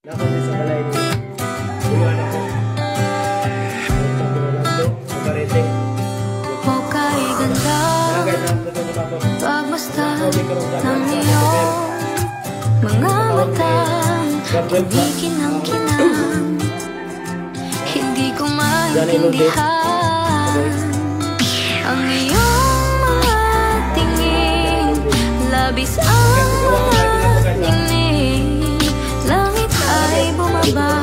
Nakapit sa balay ni Buyan ako. Pagkarating. Okay ganda pagmasdan ng iyong mga matang kinikinang-kinang. Hindi ko maintindihan ang iyong mga tingin, labis ang tingin. Langit ay bumaba